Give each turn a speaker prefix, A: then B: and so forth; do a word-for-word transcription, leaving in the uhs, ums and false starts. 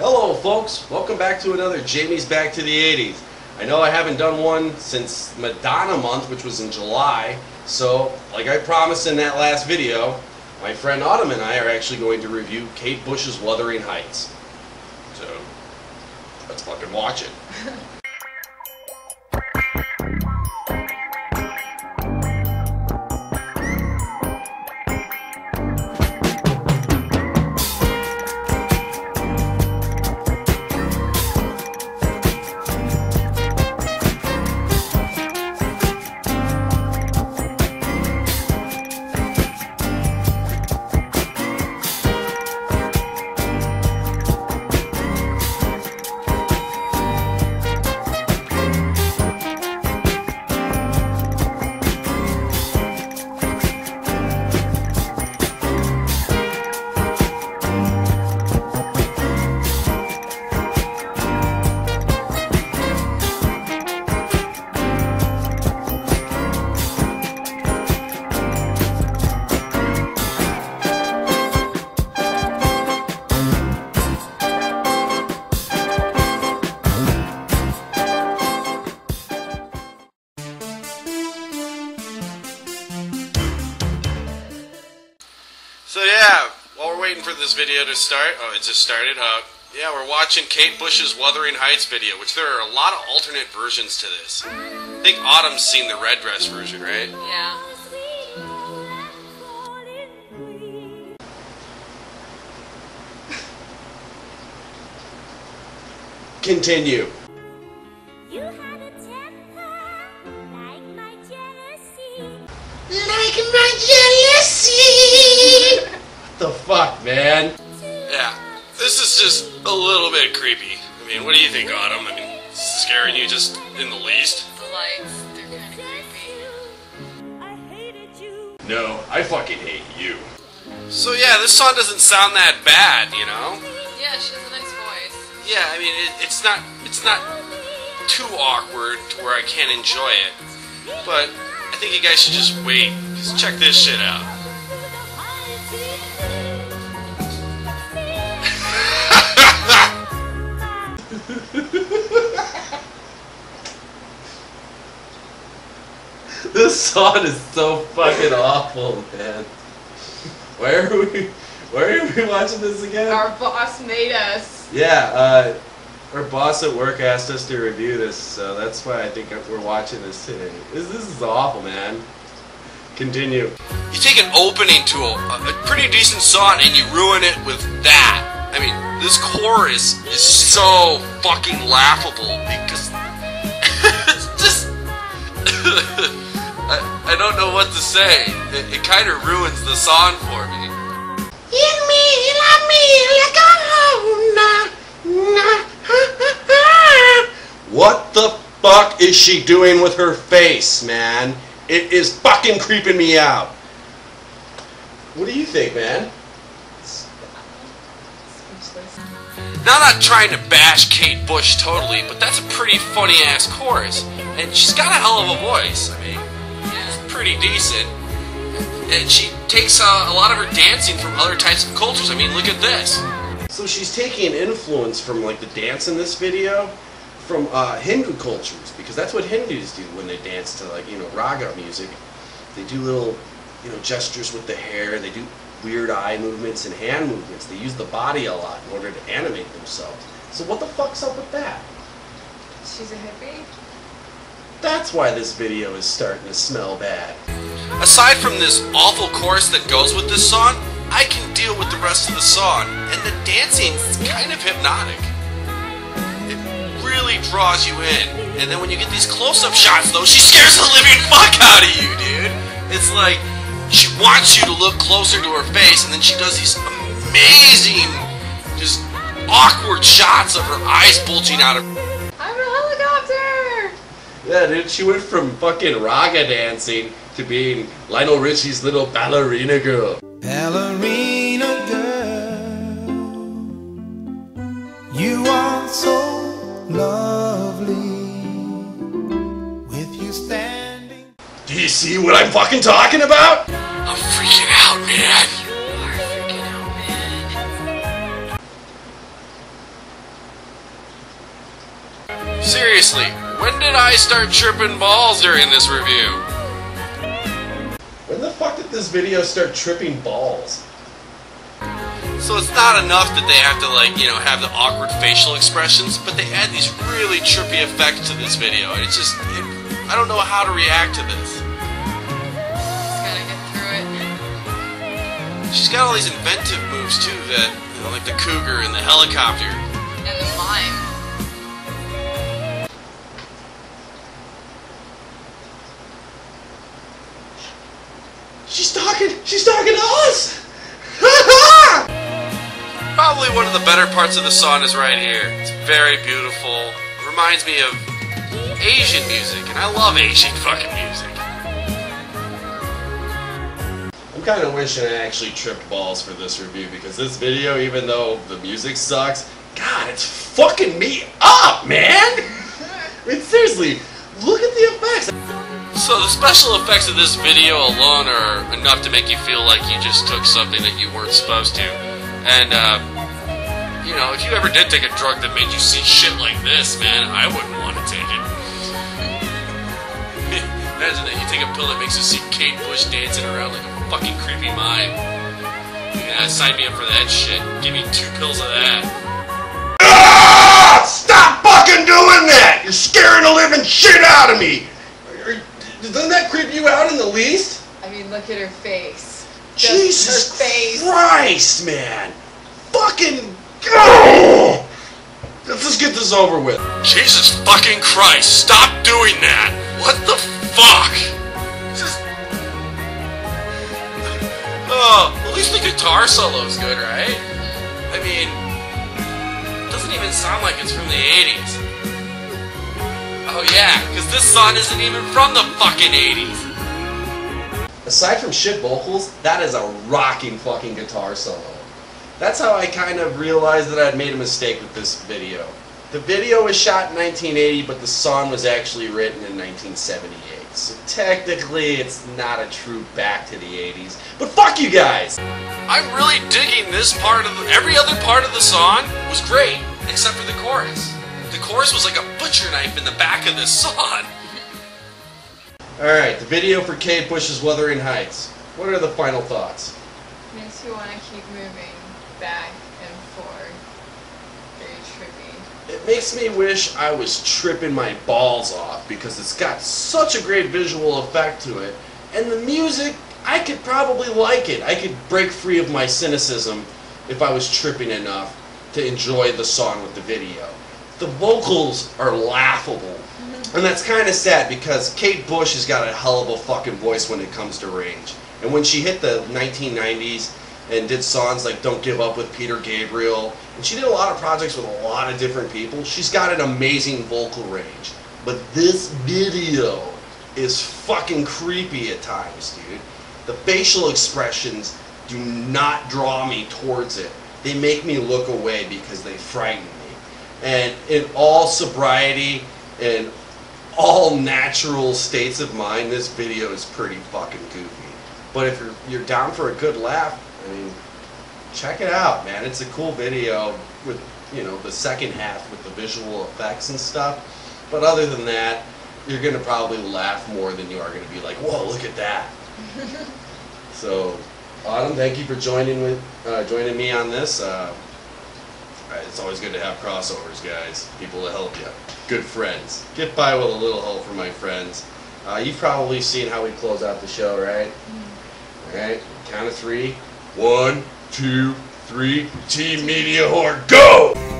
A: Hello folks, welcome back to another Jamie's Back to the eighties. I know I haven't done one since Madonna month, which was in July, so like I promised in that last video, my friend Autumn and I are actually going to review Kate Bush's Wuthering Heights. So, let's fucking watch it. So yeah, while we're waiting for this video to start, oh it just started, uh, yeah, we're watching Kate Bush's Wuthering Heights video, which there are a lot of alternate versions to this. I think Autumn's seen the red dress version, right?
B: Yeah.
A: Continue.
C: You had a temper like my jealousy.
A: Like my jealousy! What the fuck, man?
D: Yeah, this is just a little bit creepy. I mean, what do you think, Autumn? I mean, scaring you just in the least?
B: The lights, they're kind of creepy.
C: I hated you.
A: No, I fucking hate you.
D: So yeah, this song doesn't sound that bad, you know?
B: Yeah, she has a nice voice.
D: Yeah, I mean, it, it's not it's not too awkward to where I can't enjoy it. But I think you guys should just wait. Just check this shit out.
A: This song is so fucking awful, man. Why are we, why are we watching this again?
B: Our boss made us.
A: Yeah, uh, our boss at work asked us to review this, so that's why I think we're watching this today. This, this is awful, man. Continue.
D: You take an opening to a, a pretty decent song and you ruin it with that. I mean, this chorus is so fucking laughable because it's just... I, I don't know what to say. It, it kind of ruins the song for me.
A: Hit me, love me like a What the fuck is she doing with her face, man? It is fucking creeping me out. What do you think, man?
D: Now, I'm not trying to bash Kate Bush totally, but that's a pretty funny-ass chorus. And she's got a hell of a voice. I mean, it's pretty decent. And she takes uh, a lot of her dancing from other types of cultures. I mean, look at this.
A: So she's taking influence from, like, the dance in this video from uh, Hindu cultures, because that's what Hindus do when they dance to, like, you know, raga music. They do little, you know, gestures with the hair. They do weird eye movements and hand movements. They use the body a lot in order to animate themselves. So what the fuck's up with that?
B: She's a hippie?
A: That's why this video is starting to smell bad.
D: Aside from this awful chorus that goes with this song, I can deal with the rest of the song, and the dancing is kind of hypnotic. It really draws you in, and then when you get these close-up shots, though, she scares the living fuck out of you, dude. It's like, she wants you to look closer to her face, and then she does these amazing, just awkward shots of her eyes bulging out of...
B: I'm a helicopter!
A: Yeah, dude, she went from fucking raga dancing to being Lionel Richie's little ballerina girl.
E: Ballerina girl, you are so lovely, with you standing.
A: Do you see what I'm fucking talking about?
D: I'm freaking out, man.
B: You are freaking out, man.
D: Seriously, when did I start tripping balls during this review?
A: When the fuck did this video start tripping balls?
D: So it's not enough that they have to, like, you know, have the awkward facial expressions, but they add these really trippy effects to this video, and it's just, it, I don't know how to react to this.
B: Just gotta get through it.
D: She's got all these inventive moves too, that, you know, like the cougar and the helicopter.
B: And the mime.
A: She's talking, she's talking to us!
D: Probably one of the better parts of the song is right here. It's very beautiful. It reminds me of Asian music, and I love Asian fucking music.
A: I'm kind of wishing I actually tripped balls for this review, because this video, even though the music sucks, God, it's fucking me up, man! I mean, seriously, look at the effects!
D: So the special effects of this video alone are enough to make you feel like you just took something that you weren't supposed to. And, uh, you know, if you ever did take a drug that made you see shit like this, man, I wouldn't want to take it. Imagine that you take a pill that makes you see Kate Bush dancing around like a fucking creepy mime. Yeah, sign me up for that shit. Give me two pills of that.
A: Ah! Stop fucking doing that! You're scaring the living shit out of me! Are- Doesn't that creep you out in the least?
B: I mean, look at her face. Just
A: Jesus
B: her face.
A: Christ, man! Fucking... Oh! Let's just get this over with.
D: Jesus fucking Christ, stop doing that! What the fuck? Just... Oh, at least the guitar solo's good, right? I mean, it doesn't even sound like it's from the eighties. Oh yeah, because this song isn't even from the fucking eighties.
A: Aside from shit vocals, that is a rocking fucking guitar solo. That's how I kind of realized that I'd made a mistake with this video. The video was shot in nineteen eighty, but the song was actually written in nineteen seventy-eight. So technically, it's not a true back to the eighties. But fuck you guys!
D: I'm really digging this part of the, every other part of the song was great, except for the chorus. The chorus was like a butcher knife in the back of this song.
A: Alright, the video for Kate Bush's Wuthering Heights. What are the final thoughts?
B: Makes you want to keep moving back and forth. Very trippy.
A: It makes me wish I was tripping my balls off, because it's got such a great visual effect to it. And the music, I could probably like it. I could break free of my cynicism if I was tripping enough to enjoy the song with the video. The vocals are laughable. And that's kind of sad, because Kate Bush has got a hell of a fucking voice when it comes to range. And when she hit the nineteen nineties and did songs like Don't Give Up with Peter Gabriel, and she did a lot of projects with a lot of different people, she's got an amazing vocal range. But this video is fucking creepy at times, dude. The facial expressions do not draw me towards it. They make me look away because they frighten me. And in all sobriety and all natural states of mind, this video is pretty fucking goofy. But if you're you're down for a good laugh, I mean, check it out, man. It's a cool video with, you know, the second half with the visual effects and stuff. But other than that, you're gonna probably laugh more than you are gonna be like, whoa, look at that. So, Autumn, thank you for joining with uh, joining me on this. Uh, it's always good to have crossovers, guys. People to help you. Good friends. Get by with a little help from my friends. Uh, you've probably seen how we close out the show, right? Mm-hmm. All right, count of three. One, two, three. Team Media Whore, go!